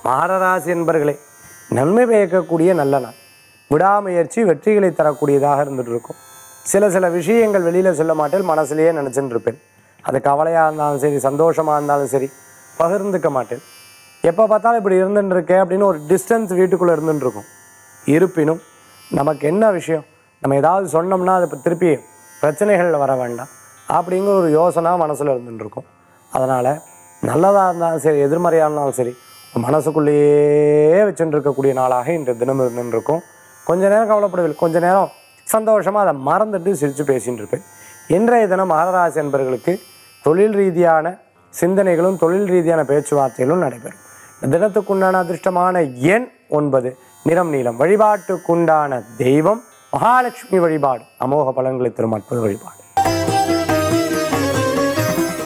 மகராசி என்பர்களே, நன்மை பயக்கக்கூடிய நல்ல நாள். விடாமுயற்சி வெற்றிகளை தரக்கூடியதாக இருந்துட்டு இருக்கும். சில விஷயங்கள் வெளியில் சொல்ல மாட்டேன், மனசுலேயே நினச்சிட்டு இருப்பேன். அது கவலையாக இருந்தாலும் சரி, சந்தோஷமாக இருந்தாலும் சரி, பகிர்ந்துக்க மாட்டேன். எப்போ பார்த்தாலும் இப்படி இருந்துட்டு இருக்கேன் அப்படின்னு ஒரு டிஸ்டன்ஸ் வீட்டுக்குள்ளே இருந்துட்டு இருக்கும். இருப்பினும் நமக்கு என்ன விஷயம், நம்ம ஏதாவது சொன்னோம்னா அது திருப்பி பிரச்சனைகளில் வர வேண்டாம் அப்படிங்கிற ஒரு யோசனை மனசில் இருந்துட்டு இருக்கும். அதனால் நல்லதாக இருந்தாலும் சரி, எதிர்மறையாக இருந்தாலும் சரி, மனசுக்குள்ளேயே வச்சுட்டு இருக்கக்கூடிய நாளாக இன்று தினம் இருந்துட்டு இருக்கும். கொஞ்ச நேரம் கவலைப்படவில்லை, கொஞ்ச நேரம் சந்தோஷமாக அதை மறந்துட்டு சிரித்து பேசின்னு இருப்பேன். இன்றைய தினம் மகராசி என்பர்களுக்கு தொழில் ரீதியான சிந்தனைகளும் தொழில் ரீதியான பேச்சுவார்த்தைகளும் நடைபெறும். தினத்துக்குண்டான அதிர்ஷ்டமான எண் 9, நிறம் நீலம். வழிபாட்டுக்குண்டான தெய்வம் மகாலட்சுமி வழிபாடு. அமோக பலன்களை தரும் அற்புத வழிபாடு.